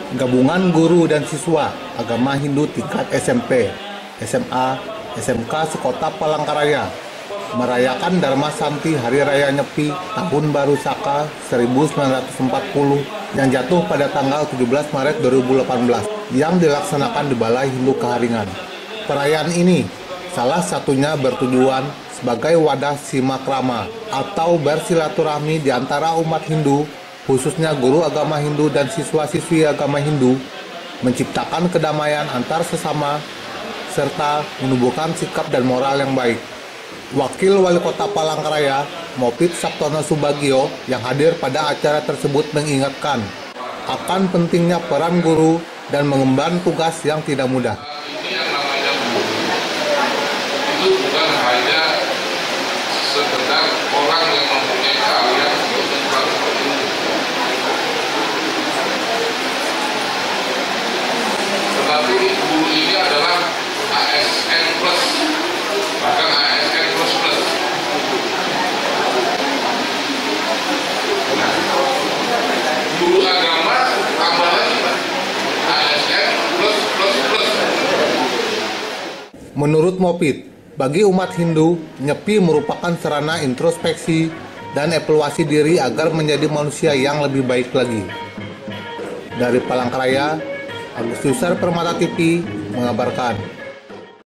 Gabungan guru dan siswa agama Hindu tingkat SMP, SMA, SMK sekota Palangkaraya merayakan Dharma Santi Hari Raya Nyepi Tahun Baru Saka 1940 yang jatuh pada tanggal 17 Maret 2018 yang dilaksanakan di Balai Hindu Kaharingan. Perayaan ini salah satunya bertujuan sebagai wadah simakrama atau bersilaturahmi di antara umat Hindu, khususnya guru agama Hindu dan siswa-siswi agama Hindu, menciptakan kedamaian antar sesama, serta menumbuhkan sikap dan moral yang baik. Wakil Wali Kota Palangkaraya, Mopit Sabtono Subagio, yang hadir pada acara tersebut mengingatkan akan pentingnya peran guru dan mengemban tugas yang tidak mudah. Ini yang namanya guru, itu bukan hanya sekedar orang yang mempunyai keahlian untuk menerapkan ilmu. Tetapi guru ini adalah ASN plus, bahkan ASN plus plus. Nah, guru agama tambah lagi Pak, ASN plus plus plus. Menurut Mopit, bagi umat Hindu, Nyepi merupakan sarana introspeksi dan evaluasi diri agar menjadi manusia yang lebih baik lagi. Dari Palangkaraya, Agus Yusar Permata TV mengabarkan.